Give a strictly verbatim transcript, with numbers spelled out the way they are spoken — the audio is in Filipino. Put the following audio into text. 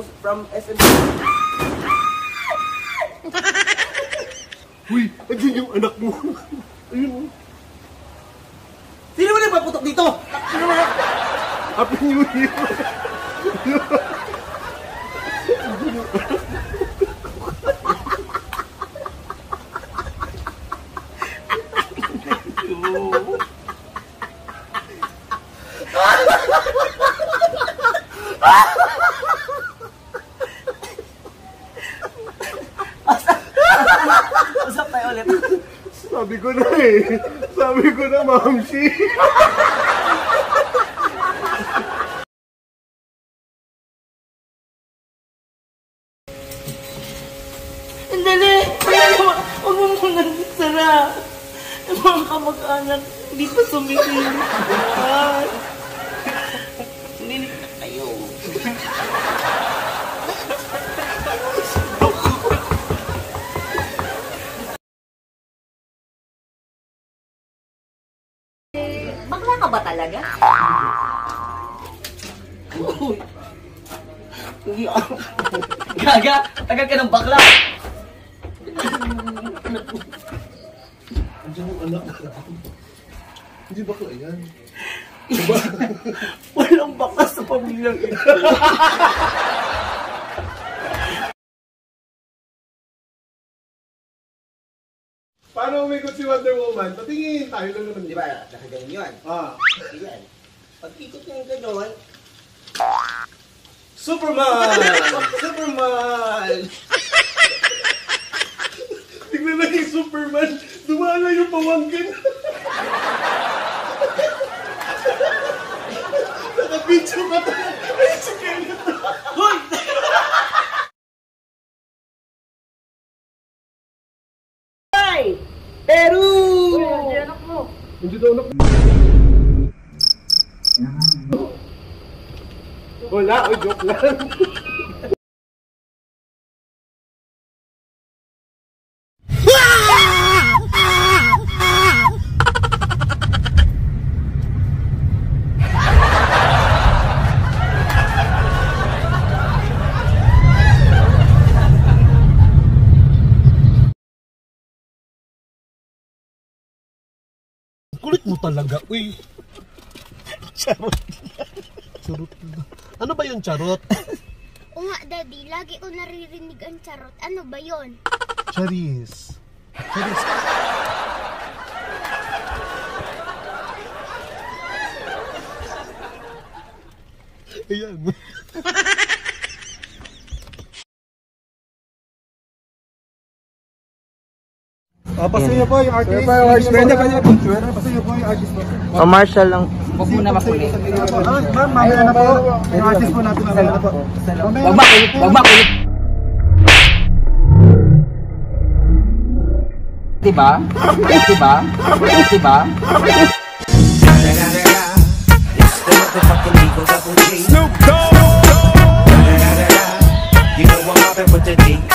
Tapos from S M. Uy, andyan yung anak mo. Ayun. Sino ba nagpaputok dito? Sino ba? Happy New Year. Usap tayo ulit. Sabi ko na eh. Sabi ko na, Mamsi. Andali! Huwag mo muna sara. Ang mga kamag-anak, hindi pa sumikin. Nilig na kayo. Bakla ka ba talaga? Uy! Gaga! Tagal ka ng bakla! Andiyan yung anak. Hindi bakla yan. Walang bakla sa pamilyang ito. Paano umikot si Wonder Woman? Patingin, tayo lang naman. Di ba? Nakaganyan yun. Ah. Yan. Pag ikot yung gano'n, Superman! Superman! Tignan na yung Superman. Dumala yung pamangkin. Nakabidyo ka tayo. Ay, si Kenneth. Hoy! Ay! Peru! Uy, anak mo. Hindi daw anak. Wala, o joke lang. Kulit mo talaga, uy. Charot. Charot. Ano ba yung charot? O nga, Daddy, lagi ko naririnig ang charot. Ano ba yon? Charis. Charis. Ayan. Ah, pasaya po yung artist. Pasaya po yung artist. Pasaya po yung artist po. O Marshall lang. Huwag mo na makulit. Ma'am, mamaya na po. Yung artist po natin mamaya na po. Huwag makulit. Huwag makulit. Diba? Diba? Diba? Snoop Dogg! You know I'm mobbing with the D.